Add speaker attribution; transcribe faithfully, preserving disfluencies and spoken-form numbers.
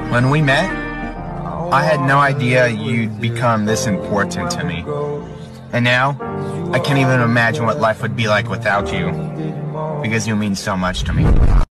Speaker 1: When we met, I had no idea you'd become this important to me. And now, I can't even imagine what life would be like without you, because you mean so much to me.